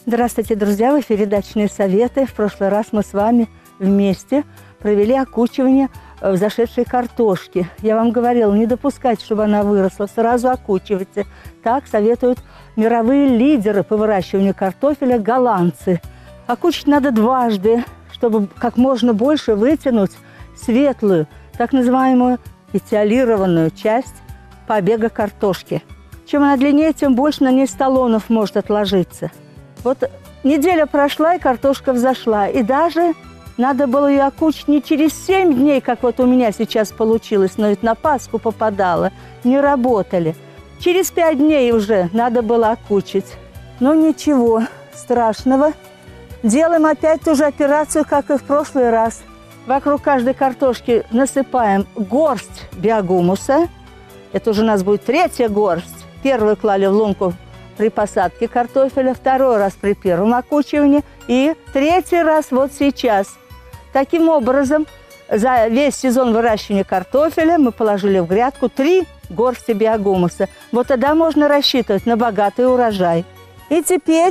Здравствуйте, друзья! В эфире «Дачные советы». В прошлый раз мы с вами вместе провели окучивание взошедшей картошки. Я вам говорила, не допускайте, чтобы она выросла, сразу окучивайте. Так советуют мировые лидеры по выращиванию картофеля – голландцы. Окучить надо дважды, чтобы как можно больше вытянуть светлую, так называемую этиолированную часть побега картошки. Чем она длиннее, тем больше на ней столонов может отложиться. Вот неделя прошла, и картошка взошла. И даже надо было ее окучить не через 7 дней, как вот у меня сейчас получилось, но ведь на Пасху попадала, не работали. Через 5 дней уже надо было окучить. Но ничего страшного. Делаем опять ту же операцию, как и в прошлый раз. Вокруг каждой картошки насыпаем горсть биогумуса. Это уже у нас будет 3-я горсть. Первую клали в лунку при посадке картофеля, 2-й раз при первом окучивании и 3-й раз вот сейчас. Таким образом, за весь сезон выращивания картофеля мы положили в грядку 3 горсти биогумуса. Вот тогда можно рассчитывать на богатый урожай. И теперь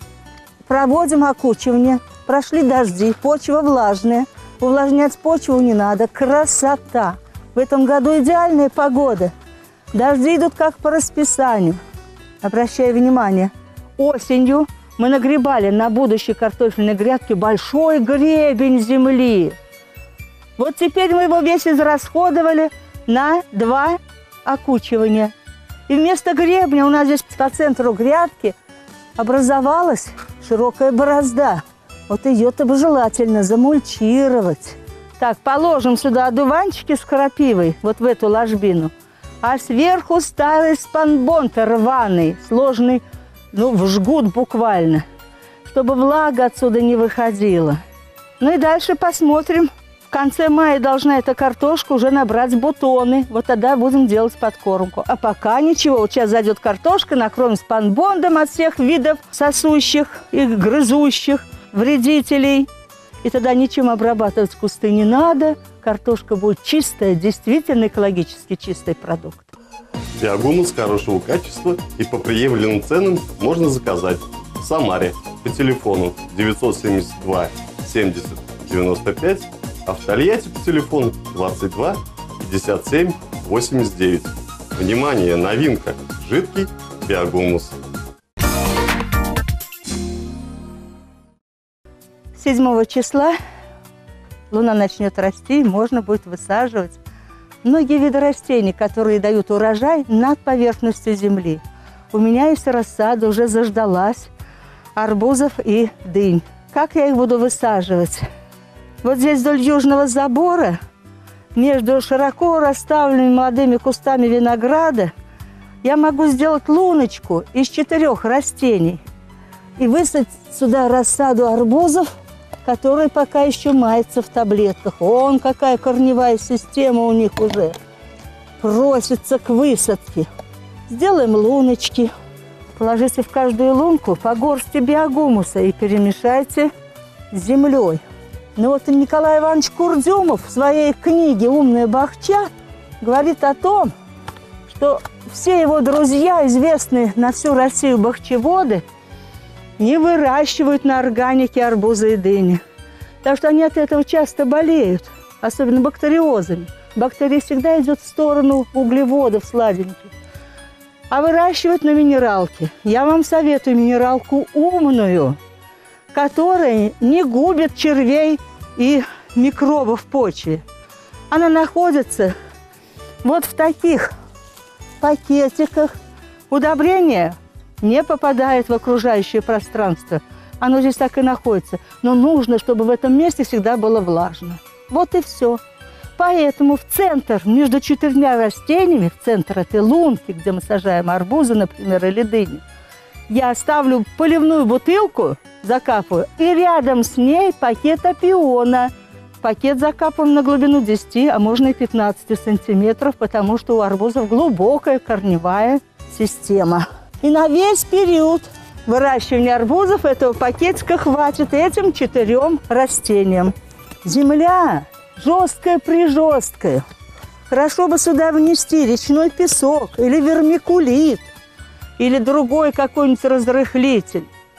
проводим окучивание. Прошли дожди, почва влажная. Увлажнять почву не надо. Красота! В этом году идеальная погода. Дожди идут как по расписанию. Обращаю внимание, осенью мы нагребали на будущей картофельной грядке большой гребень земли. Вот теперь мы его весь израсходовали на 2 окучивания. И вместо гребня у нас здесь по центру грядки образовалась широкая борозда. Вот ее-то бы желательно замульчировать. Так, положим сюда одуванчики с крапивой, вот в эту ложбину. А сверху старый спанбонт рваный, сложный, в жгут буквально, чтобы влага отсюда не выходила. Ну и дальше посмотрим. В конце мая должна эта картошка уже набрать бутоны. Вот тогда будем делать подкормку. А пока ничего. Вот сейчас зайдет картошка, накроем спанбондом от всех видов сосущих и грызущих вредителей. И тогда ничем обрабатывать кусты не надо. Картошка будет чистая, действительно экологически чистый продукт. Биогумус хорошего качества и по приемлемым ценам можно заказать в Самаре по телефону 972 70 95, а в Тольятти по телефону 22 57 89. Внимание, новинка! Жидкий биогумус. 7 числа луна начнет расти, и можно будет высаживать многие виды растений, которые дают урожай над поверхностью земли. У меня есть рассада, уже заждалась, арбузов и дынь. Как я их буду высаживать? Вот здесь вдоль южного забора, между широко расставленными молодыми кустами винограда, я могу сделать луночку из 4 растений и высадить сюда рассаду арбузов, который пока еще мается в таблетках. Вон какая корневая система у них уже просится к высадке. Сделаем луночки. Положите в каждую лунку по горсти биогумуса и перемешайте с землей. Но вот Николай Иванович Курдюмов в своей книге «Умная бахча» говорит о том, что все его друзья, известные на всю Россию бахчеводы, не выращивают на органике арбузы и дыни. Потому что они от этого часто болеют, особенно бактериозами. Бактерия всегда идет в сторону углеводов сладеньких. А выращивать на минералке. Я вам советую минералку умную, которая не губит червей и микробов в почве. Она находится вот в таких пакетиках. Удобрение не попадает в окружающее пространство. Оно здесь так и находится. Но нужно, чтобы в этом месте всегда было влажно. Вот и все. Поэтому в центр, между 4 растениями, в центр этой лунки, где мы сажаем арбузы, например, или дыни, я ставлю поливную бутылку, закапываю, и рядом с ней пакет опиона. Пакет закапываем на глубину 10, а можно и 15 сантиметров, потому что у арбузов глубокая корневая система. И на весь период выращивания арбузов этого пакетика хватит этим 4 растениям. Земля жесткая-прижесткая. Хорошо бы сюда внести речной песок или вермикулит, или другой какой-нибудь разрыхлитель.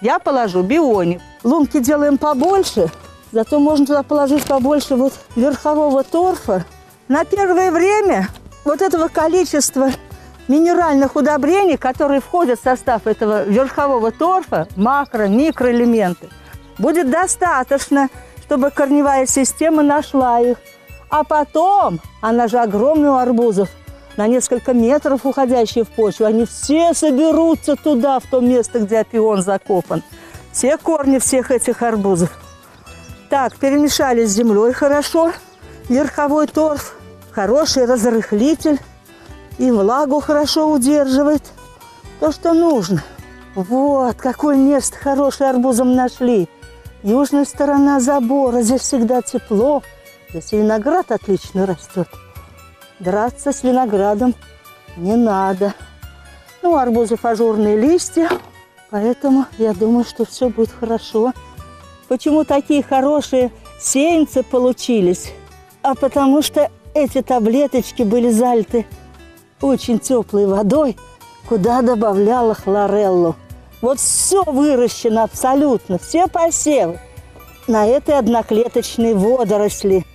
Я положу бионик. Лунки делаем побольше, зато можно туда положить побольше вот верхового торфа. На первое время вот этого количества минеральных удобрений, которые входят в состав этого верхового торфа, макро-, микроэлементы, будет достаточно, чтобы корневая система нашла их. А потом, она же огромная у арбузов, на несколько метров уходящие в почву, они все соберутся туда, в то место, где опион закопан. Все корни всех этих арбузов. Так, перемешали с землей хорошо. Верховой торф, хороший разрыхлитель. И влагу хорошо удерживает. То, что нужно. Вот, какое место хорошее арбузом нашли. Южная сторона забора, здесь всегда тепло. Здесь и виноград отлично растет. Драться с виноградом не надо. Ну, арбузов ажурные листья, поэтому я думаю, что все будет хорошо. Почему такие хорошие сеянцы получились? А потому что эти таблеточки были залиты очень теплой водой, куда добавляла хлореллу. Вот все выращено абсолютно, все посевы на этой одноклеточной водоросли.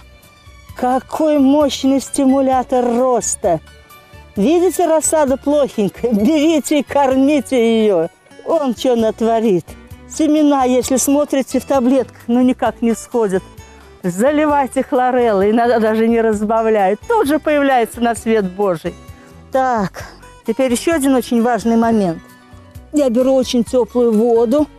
Какой мощный стимулятор роста! Видите, рассада плохенькая? Берите и кормите ее. Он что натворит. Семена, если смотрите в таблетках, ну никак не сходят. Заливайте хлореллой, иногда даже не разбавляют. Тут же появляется на свет Божий. Так, теперь еще один очень важный момент. Я беру очень теплую воду,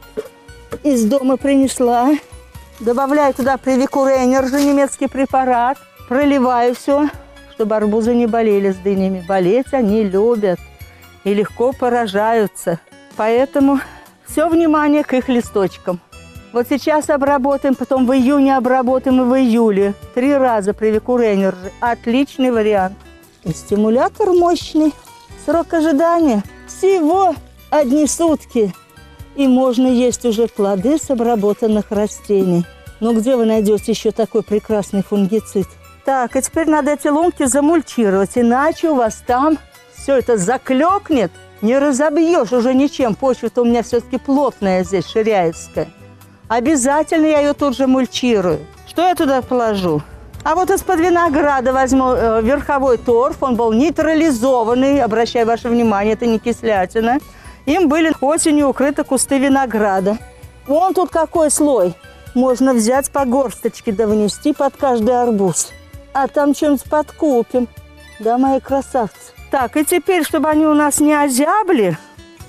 из дома принесла. Добавляю туда Привикур Энерджи, немецкий препарат. Проливаю все, чтобы арбузы не болели с дынями. Болеть они любят и легко поражаются. Поэтому все внимание к их листочкам. Вот сейчас обработаем, потом в июне обработаем и в июле. 3 раза Привикур Энерджи. Отличный вариант. И стимулятор мощный. Срок ожидания всего 1 сутки. И можно есть уже плоды с обработанных растений. Но где вы найдете еще такой прекрасный фунгицид? Так, и теперь надо эти лунки замульчировать, иначе у вас там все это заклекнет, не разобьешь уже ничем. Почва-то у меня все-таки плотная здесь, ширяевская. Обязательно я ее тут же мульчирую. Что я туда положу? А вот из-под винограда возьму верховой торф, он был нейтрализованный, обращаю ваше внимание, это не кислятина. Им были осенью укрыты кусты винограда. Вон тут какой слой. Можно взять по горсточке да внести под каждый арбуз. А там что-нибудь подкупим. Да, мои красавцы. Так, и теперь, чтобы они у нас не озябли,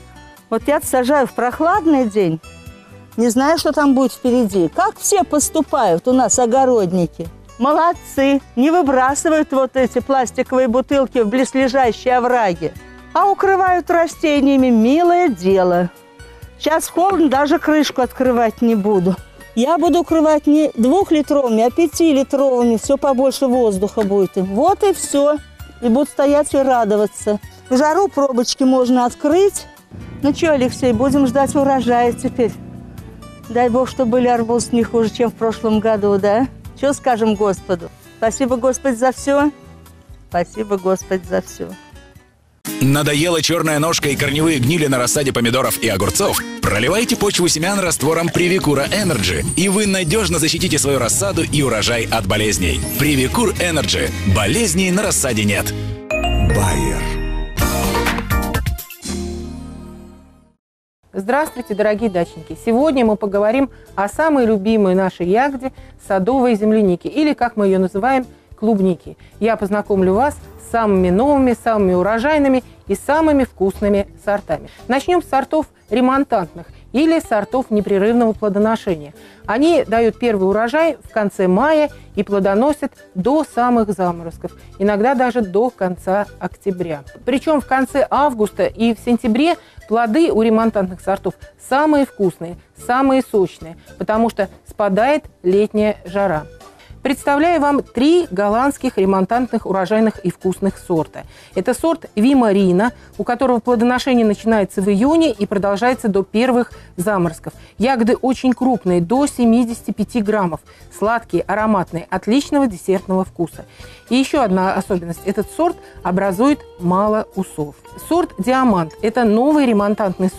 вот я сажаю в прохладный день. Не знаю, что там будет впереди. Как все поступают у нас огородники. Молодцы. Не выбрасывают вот эти пластиковые бутылки в близлежащие овраги, а укрывают растениями. Милое дело. Сейчас холодно, даже крышку открывать не буду. Я буду укрывать не 2-литровыми, а 5-литровыми. Все побольше воздуха будет им. Вот и все. И будут стоять и радоваться. В жару пробочки можно открыть. Ну что, Алексей, будем ждать урожая теперь. Дай Бог, чтобы были арбузы не хуже, чем в прошлом году, да? Что скажем Господу? Спасибо, Господи, за все. Спасибо, Господи, за все. Надоела черная ножка и корневые гнили на рассаде помидоров и огурцов? Проливайте почву семян раствором Привикура Энерджи, и вы надежно защитите свою рассаду и урожай от болезней. Привикур Энерджи. Болезней на рассаде нет. Байер. Здравствуйте, дорогие дачники! Сегодня мы поговорим о самой любимой нашей ягоде – садовой землянике, или, как мы ее называем, клубники. Я познакомлю вас с самыми новыми, самыми урожайными и самыми вкусными сортами. Начнем с сортов ремонтантных или сортов непрерывного плодоношения. Они дают первый урожай в конце мая и плодоносят до самых заморозков, иногда даже до конца октября. Причем в конце августа и в сентябре плоды у ремонтантных сортов самые вкусные, самые сочные, потому что спадает летняя жара. Представляю вам 3 голландских ремонтантных урожайных и вкусных сорта. Это сорт Вимарина, у которого плодоношение начинается в июне и продолжается до первых заморозков. Ягоды очень крупные, до 75 граммов. Сладкие, ароматные, отличного десертного вкуса. И еще одна особенность. Этот сорт образует мало усов. Сорт Диамант – это новый ремонтантный сорт,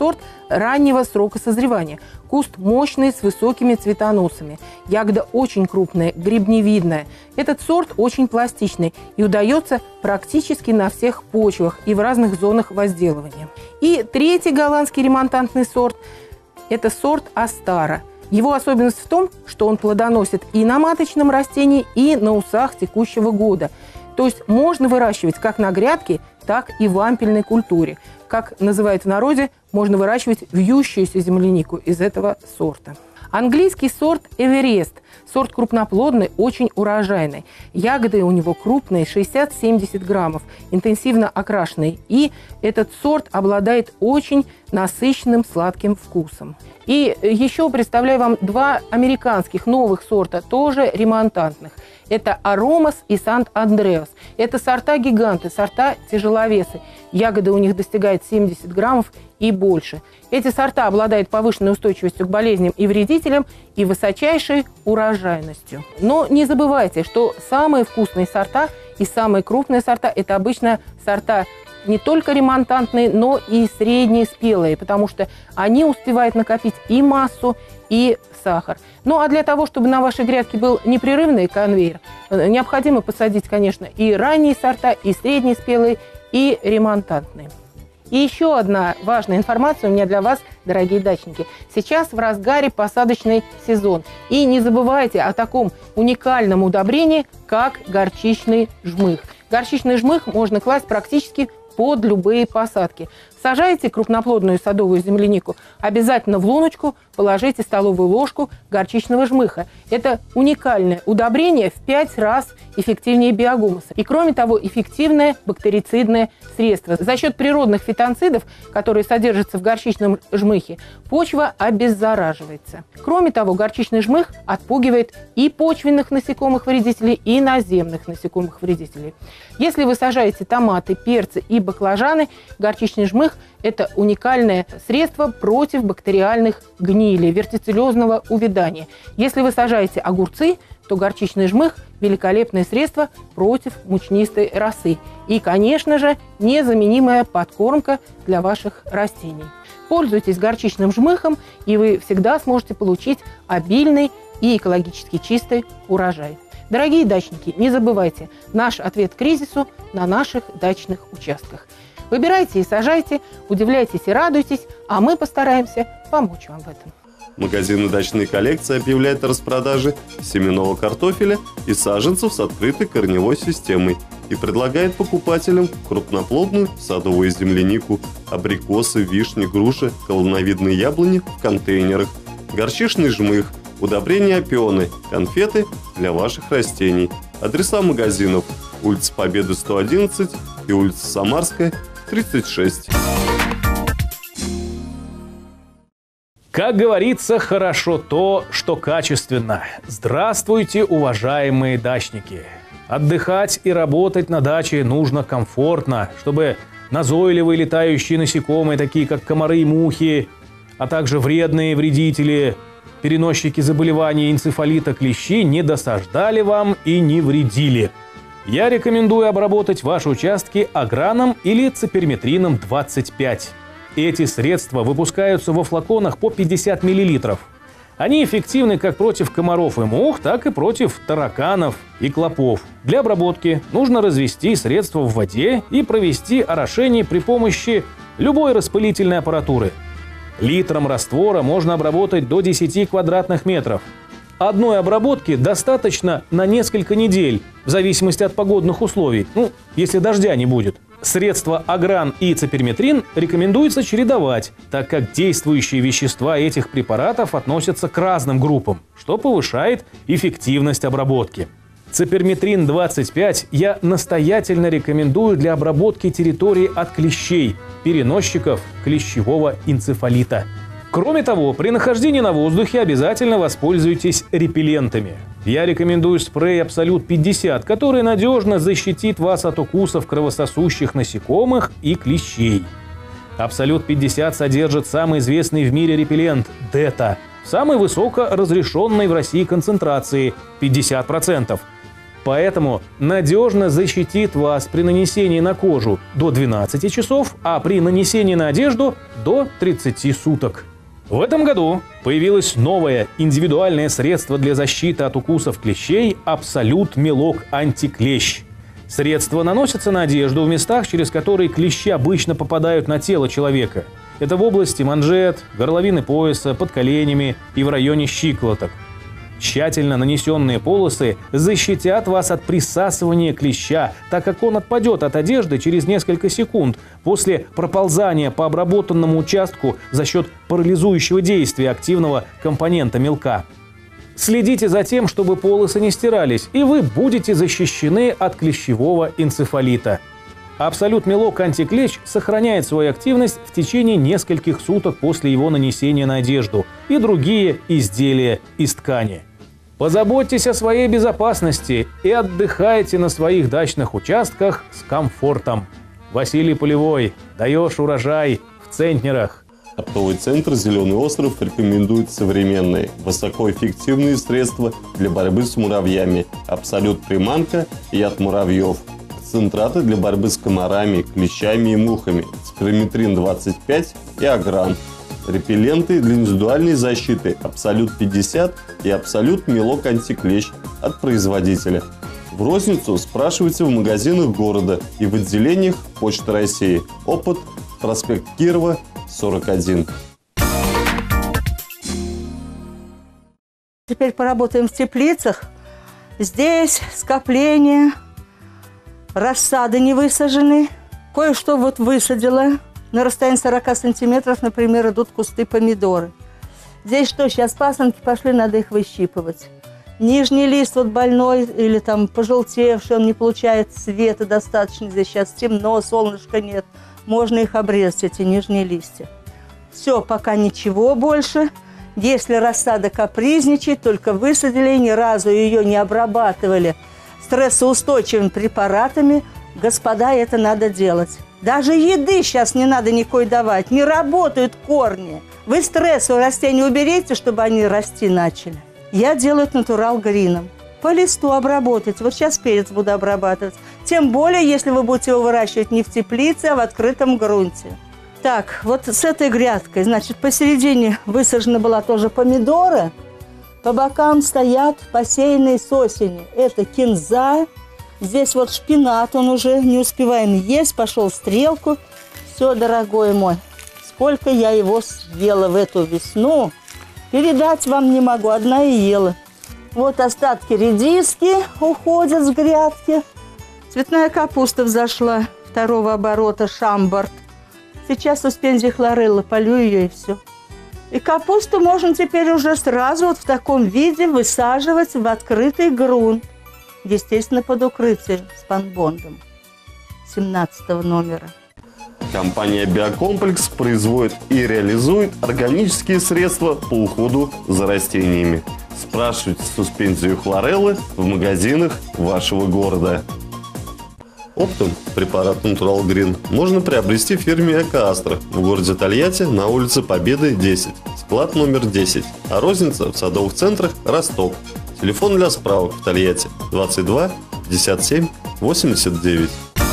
раннего срока созревания. Куст мощный, с высокими цветоносами. Ягода очень крупная, гребневидная. Этот сорт очень пластичный и удается практически на всех почвах и в разных зонах возделывания. И третий голландский ремонтантный сорт – это сорт Астара. Его особенность в том, что он плодоносит и на маточном растении, и на усах текущего года. То есть можно выращивать как на грядке, так и в ампельной культуре. Как называют в народе, можно выращивать вьющуюся землянику из этого сорта. Английский сорт Эверест. Сорт крупноплодный, очень урожайный. Ягоды у него крупные, 60-70 граммов, интенсивно окрашенные. И этот сорт обладает очень насыщенным сладким вкусом. И еще представляю вам два американских новых сорта, тоже ремонтантных. Это Аромас и Сант-Андреас. Это сорта-гиганты, сорта тяжеловесы. Ягоды у них достигают 70 граммов и больше. Эти сорта обладают повышенной устойчивостью к болезням и вредителям и высочайшей урожайностью. Но не забывайте, что самые вкусные сорта и самые крупные сорта – это обычно сорта не только ремонтантные, но и средние спелые, потому что они успевают накопить и массу, и сахар. Ну а для того, чтобы на вашей грядке был непрерывный конвейер, необходимо посадить, конечно, и ранние сорта, и средние спелые, и ремонтантные. И еще одна важная информация у меня для вас, дорогие дачники. Сейчас в разгаре посадочный сезон. И не забывайте о таком уникальном удобрении, как горчичный жмых. Горчичный жмых можно класть практически под любые посадки. Сажаете крупноплодную садовую землянику, обязательно в луночку положите столовую ложку горчичного жмыха. Это уникальное удобрение в 5 раз эффективнее биогумуса. И кроме того, эффективное бактерицидное средство. За счет природных фитонцидов, которые содержатся в горчичном жмыхе, почва обеззараживается. Кроме того, горчичный жмых отпугивает и почвенных насекомых-вредителей, и наземных насекомых-вредителей. Если вы сажаете томаты, перцы и баклажаны, горчичный жмых – это уникальное средство против бактериальных гнилей, вертицеллезного увядания. Если вы сажаете огурцы, то горчичный жмых – великолепное средство против мучнистой росы. И, конечно же, незаменимая подкормка для ваших растений. Пользуйтесь горчичным жмыхом, и вы всегда сможете получить обильный и экологически чистый урожай. Дорогие дачники, не забывайте, наш ответ к кризису на наших дачных участках. Выбирайте и сажайте, удивляйтесь и радуйтесь, а мы постараемся помочь вам в этом. Магазин «Дачные коллекции» объявляет о распродаже семенного картофеля и саженцев с открытой корневой системой и предлагает покупателям крупноплодную садовую землянику, абрикосы, вишни, груши, колоновидные яблони в контейнерах, горчичный жмых, удобрения опионы, конфеты для ваших растений. Адреса магазинов: улица Победы, 111 и улица Самарская, 36. Как говорится, хорошо то, что качественно. Здравствуйте, уважаемые дачники! Отдыхать и работать на даче нужно комфортно, чтобы назойливые летающие насекомые, такие как комары и мухи, а также вредные вредители, переносчики заболеваний энцефалита, клещи, не досаждали вам и не вредили. Я рекомендую обработать ваши участки аграном или циперметрином 25. Эти средства выпускаются во флаконах по 50 мл. Они эффективны как против комаров и мух, так и против тараканов и клопов. Для обработки нужно развести средство в воде и провести орошение при помощи любой распылительной аппаратуры. Литром раствора можно обработать до 10 квадратных метров. Одной обработки достаточно на несколько недель, в зависимости от погодных условий, если дождя не будет. Средства агран и циперметрин рекомендуется чередовать, так как действующие вещества этих препаратов относятся к разным группам, что повышает эффективность обработки. Циперметрин 25 я настоятельно рекомендую для обработки территории от клещей, переносчиков клещевого энцефалита. Кроме того, при нахождении на воздухе обязательно воспользуйтесь репеллентами. Я рекомендую спрей Абсолют 50, который надежно защитит вас от укусов кровососущих насекомых и клещей. Абсолют 50 содержит самый известный в мире репеллент – Дета, самой высокоразрешенной в России концентрации – 50%. Поэтому надежно защитит вас при нанесении на кожу до 12 часов, а при нанесении на одежду до 30 суток. В этом году появилось новое индивидуальное средство для защиты от укусов клещей «Абсолют Мелок Антиклещ». Средство наносится на одежду в местах, через которые клещи обычно попадают на тело человека. Это в области манжет, горловины пояса, под коленями и в районе щиколоток. Тщательно нанесенные полосы защитят вас от присасывания клеща, так как он отпадет от одежды через несколько секунд после проползания по обработанному участку за счет парализующего действия активного компонента мелка. Следите за тем, чтобы полосы не стирались, и вы будете защищены от клещевого энцефалита. Абсолют Мелок Антиклещ сохраняет свою активность в течение нескольких суток после его нанесения на одежду и другие изделия из ткани. Позаботьтесь о своей безопасности и отдыхайте на своих дачных участках с комфортом. Василий Полевой. Даешь урожай в центнерах. Оптовый центр «Зеленый остров» рекомендует современные, высокоэффективные средства для борьбы с муравьями. Абсолют приманка, яд муравьев. Концентраты для борьбы с комарами, клещами и мухами. Спирометрин 25 и Агран. Репелленты для индивидуальной защиты Абсолют 50 и Абсолют Мелок Антиклещ от производителя. В розницу спрашивайте в магазинах города и в отделениях Почты России. Опыт, проспект Кирова, 41. Теперь поработаем в теплицах. Здесь скопление, рассады не высажены. Кое-что вот высадила. На расстоянии 40 сантиметров, например, идут кусты помидоры. Здесь что, сейчас пасынки пошли, надо их выщипывать. Нижний лист вот больной или там пожелтевший, он не получает света достаточно. Здесь сейчас темно, солнышка нет. Можно их обрезать, эти нижние листья. Все, пока ничего больше. Если рассада капризничает, только высадили, ни разу ее не обрабатывали стрессоустойчивыми препаратами, господа, это надо делать. Даже еды сейчас не надо никакой давать, не работают корни. Вы стресс у растений уберите, чтобы они расти начали. Я делаю это натурал-грином. По листу обработать. Вот сейчас перец буду обрабатывать. Тем более, если вы будете его выращивать не в теплице, а в открытом грунте. Так, вот с этой грядкой, значит, посередине высажена была тоже помидоры. По бокам стоят посеянные с осени. Это кинза. Здесь вот шпинат, он уже не успеваем есть, пошел стрелку. Все, дорогой мой, сколько я его съела в эту весну, передать вам не могу, одна и ела. Вот остатки редиски уходят с грядки. Цветная капуста взошла второго оборота, шамбард. Сейчас суспензия хлорелла, полью ее и все. И капусту можно теперь уже сразу вот в таком виде высаживать в открытый грунт. Естественно, под укрытием спанбондом 17 номера. Компания «Биокомплекс» производит и реализует органические средства по уходу за растениями. Спрашивайте суспензию хлореллы в магазинах вашего города. Оптом препарат Natural Green можно приобрести в фирме «Экоастра» в городе Тольятти на улице Победы, 10, склад номер 10, а розница в садовых центрах «Росток». Телефон для справок в Тольятти 22 57 89.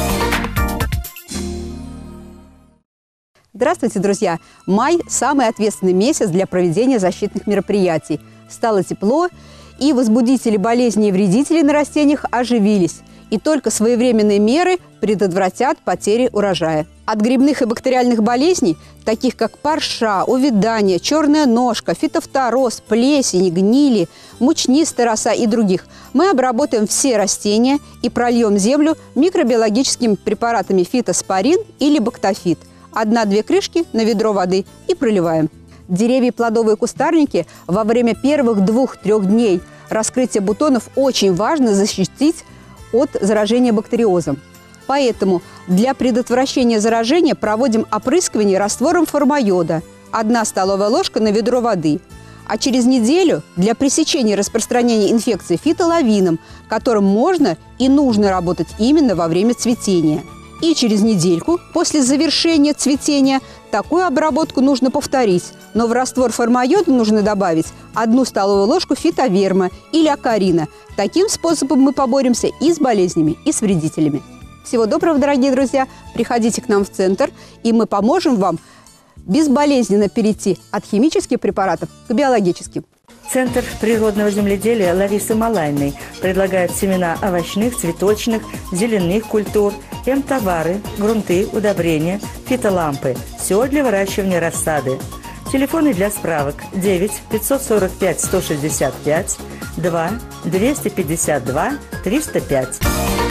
Здравствуйте, друзья! Май – самый ответственный месяц для проведения защитных мероприятий. Стало тепло, и возбудители болезней и вредителей на растениях оживились. И только своевременные меры предотвратят потери урожая. От грибных и бактериальных болезней, таких как парша, увядание, черная ножка, фитофтороз, плесень, гнили, мучнистая роса и других, мы обработаем все растения и прольем землю микробиологическими препаратами фитоспорин или бактофит. 1-2 крышки на ведро воды и проливаем. Деревья и плодовые кустарники во время первых 2-3 дней раскрытия бутонов очень важно защитить от заражения бактериозом. Поэтому для предотвращения заражения проводим опрыскивание раствором формайода 1 столовая ложка на ведро воды. А через неделю для пресечения распространения инфекции фитолавином, которым можно и нужно работать именно во время цветения. И через недельку после завершения цветения такую обработку нужно повторить. Но в раствор формайода нужно добавить 1 столовую ложку фитоверма или акарина. Таким способом мы поборемся и с болезнями, и с вредителями. Всего доброго, дорогие друзья! Приходите к нам в центр, и мы поможем вам безболезненно перейти от химических препаратов к биологическим. Центр природного земледелия Ларисы Малайной предлагает семена овощных, цветочных, зеленых культур, товары, грунты, удобрения, фитолампы. Все для выращивания рассады. Телефоны для справок 9 545 165 2 252 305.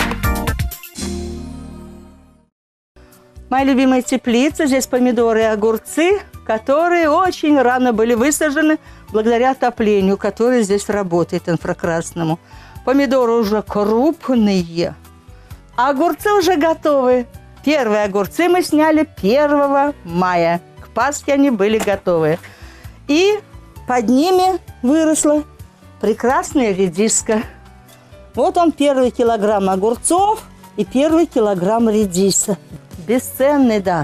Моя любимая теплица. Здесь помидоры и огурцы, которые очень рано были высажены благодаря отоплению, которое здесь работает, инфракрасному. Помидоры уже крупные, а огурцы уже готовы. Первые огурцы мы сняли 1 мая. К Пасхе они были готовы. И под ними выросла прекрасная редиска. Вот он, 1 килограмм огурцов и 1 килограмм редиса. Бесценный дар.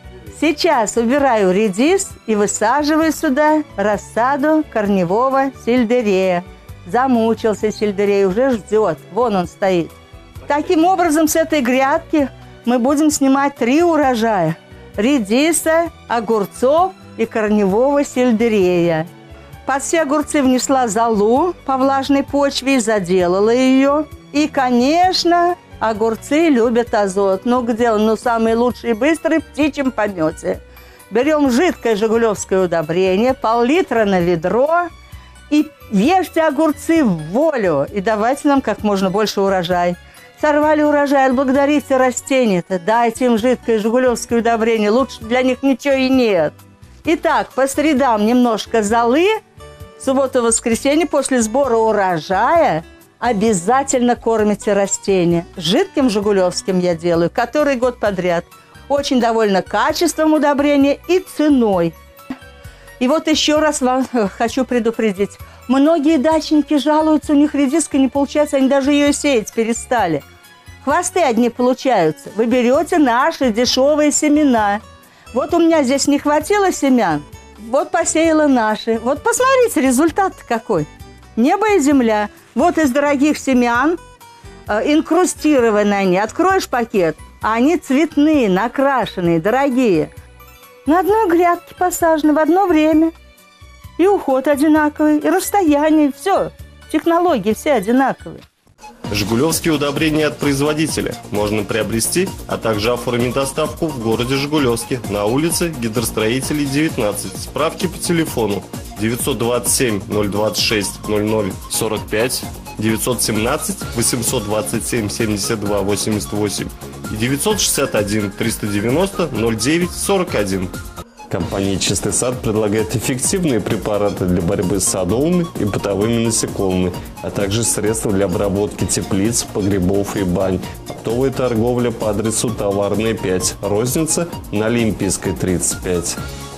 Сейчас убираю редис и высаживаю сюда рассаду корневого сельдерея. Замучился сельдерей, уже ждет. Вон он стоит. Таким образом, с этой грядки мы будем снимать 3 урожая. Редиса, огурцов и корневого сельдерея. Под все огурцы внесла золу по влажной почве и заделала ее. И, конечно, огурцы любят азот. Ну, где он? Ну, самый лучший и быстрый в птичьем помете. Берем жидкое жигулевское удобрение, пол-литра на ведро. И ешьте огурцы в волю. И давайте нам как можно больше урожай. Сорвали урожай, отблагодарите растения-то. Дайте им жидкое жигулевское удобрение. Лучше для них ничего и нет. Итак, по средам немножко золы. В субботу-воскресенье после сбора урожая обязательно кормите растения. Жидким жигулевским я делаю, который год подряд. Очень довольна качеством удобрения и ценой. И вот еще раз вам хочу предупредить. Многие дачники жалуются, у них редиска не получается, они даже ее сеять перестали. Хвосты одни получаются. Вы берете наши дешевые семена. Вот у меня здесь не хватило семян, вот посеяла наши. Вот посмотрите, результат какой. Небо и земля. Вот из дорогих семян, инкрустированные они. Откроешь пакет, а они цветные, накрашенные, дорогие. На одной грядке посажены в одно время. И уход одинаковый, и расстояние, все. Технологии все одинаковые. Жигулевские удобрения от производителя можно приобрести, а также оформить доставку в городе Жигулевске на улице Гидростроителей, 19. Справки по телефону 927 026 00 45, 917 827 72 88 и 961 390 09 41. Компания «Чистый сад» предлагает эффективные препараты для борьбы с садовыми и бытовыми насекомыми, а также средства для обработки теплиц, погребов и бань. Оптовая торговля по адресу Товарная 5, розница на Олимпийской 35.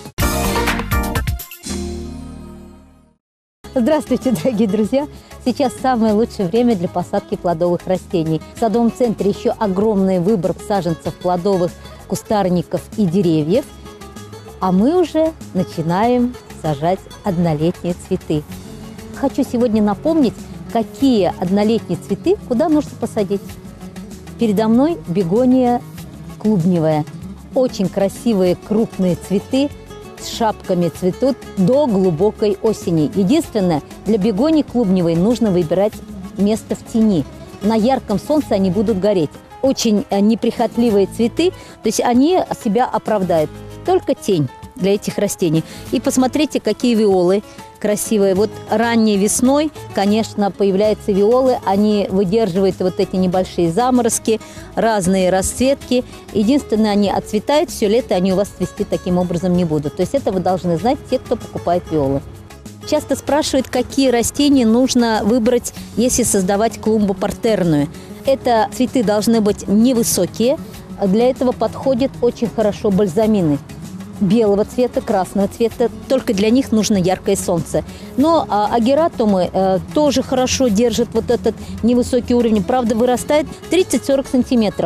Здравствуйте, дорогие друзья! Сейчас самое лучшее время для посадки плодовых растений. В садовом центре еще огромный выбор саженцев плодовых, кустарников и деревьев. А мы уже начинаем сажать однолетние цветы. Хочу сегодня напомнить, какие однолетние цветы куда нужно посадить. Передо мной бегония клубневая. Очень красивые крупные цветы с шапками цветут до глубокой осени. Единственное, для бегонии клубневой нужно выбирать место в тени. На ярком солнце они будут гореть. Очень неприхотливые цветы, то есть они себя оправдают. Только тень для этих растений. И посмотрите, какие виолы красивые. Вот ранней весной, конечно, появляются виолы. Они выдерживают вот эти небольшие заморозки, разные расцветки. Единственное, они отцветают, все лето они у вас цвести таким образом не будут. То есть это вы должны знать, те, кто покупает виолы. Часто спрашивают, какие растения нужно выбрать, если создавать клумбу партерную. Это цветы должны быть невысокие. Для этого подходят очень хорошо бальзамины. Белого цвета, красного цвета, только для них нужно яркое солнце. Но агератумы тоже хорошо держат вот этот невысокий уровень. Правда, вырастает 30-40 сантиметров.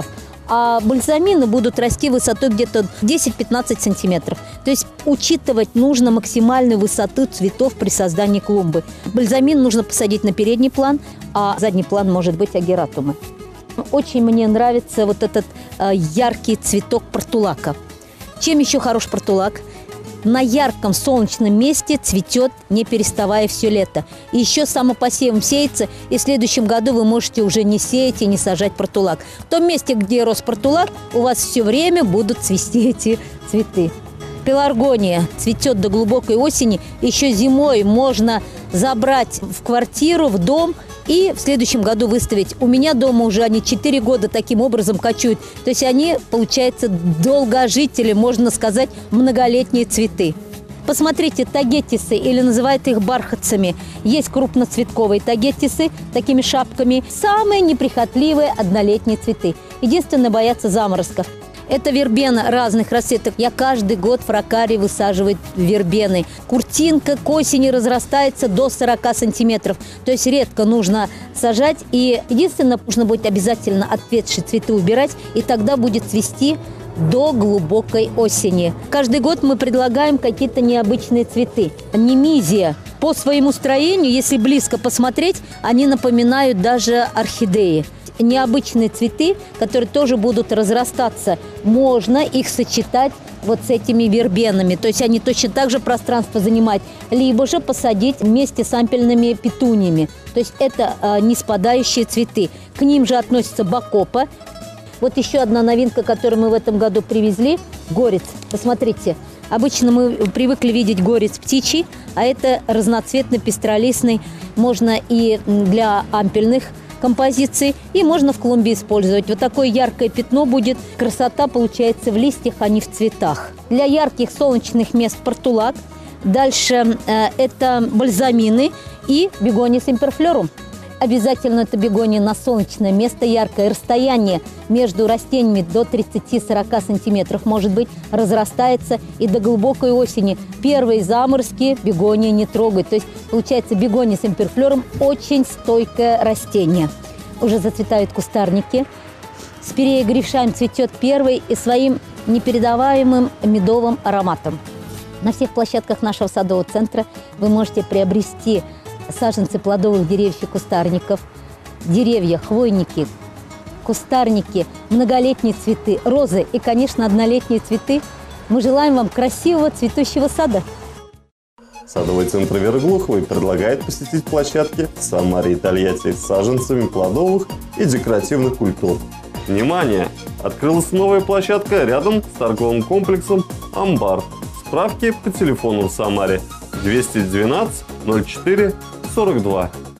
а бальзамины будут расти высотой где-то 10-15 сантиметров. То есть учитывать нужно максимальную высоту цветов при создании клумбы. Бальзамин нужно посадить на передний план, а задний план может быть агератумы. Очень мне нравится вот этот яркий цветок портулака. Чем еще хорош портулак? На ярком солнечном месте цветет, не переставая все лето. И еще самопосевом сеется, и в следующем году вы можете уже не сеять и не сажать портулак. В том месте, где рос портулак, у вас все время будут цвести эти цветы. Пеларгония цветет до глубокой осени. Еще зимой можно забрать в квартиру, в дом и в следующем году выставить. У меня дома уже они 4 года таким образом кочуют. То есть они, получается, долгожители, можно сказать, многолетние цветы. Посмотрите, тагетисы, или называют их бархатцами. Есть крупноцветковые тагетисы такими шапками. Самые неприхотливые однолетние цветы. Единственное, боятся заморозков. Это вербена разных расцветок. Я каждый год в Ракаре высаживаю вербены. Куртинка к осени разрастается до 40 сантиметров. То есть редко нужно сажать. И единственное, нужно будет обязательно отцветшие цветы убирать. И тогда будет цвести до глубокой осени. Каждый год мы предлагаем какие-то необычные цветы. Немизия. По своему строению, если близко посмотреть, они напоминают даже орхидеи. Необычные цветы, которые тоже будут разрастаться. Можно их сочетать вот с этими вербенами. То есть они точно так же пространство занимают. Либо же посадить вместе с ампельными петуниями. То есть это неспадающие цветы. К ним же относится бакопа. Вот еще одна новинка, которую мы в этом году привезли. Горец. Посмотрите. Обычно мы привыкли видеть горец птичий, а это разноцветный, пестролистный. Можно и для ампельных композиций, и можно в клумбе использовать. Вот такое яркое пятно будет. Красота получается в листьях, а не в цветах. Для ярких солнечных мест портулак. Дальше это бальзамины и бегония семперфлорум. Обязательно это бегония на солнечное место, яркое. Расстояние между растениями до 30-40 сантиметров может быть, разрастается и до глубокой осени. Первые заморозки бегония не трогают. То есть получается бегония семперфлорум очень стойкое растение. Уже зацветают кустарники. Спирея грифшайм цветет первой и своим непередаваемым медовым ароматом. На всех площадках нашего садового центра вы можете приобрести саженцы плодовых деревьев и кустарников, деревья, хвойники, кустарники, многолетние цветы, розы и, конечно, однолетние цветы. Мы желаем вам красивого цветущего сада. Садовый центр Вероглуховой предлагает посетить площадки в Самаре и Тольятти с саженцами плодовых и декоративных культур. Внимание! Открылась новая площадка рядом с торговым комплексом «Амбар». Справки по телефону в Самаре 212 04 42.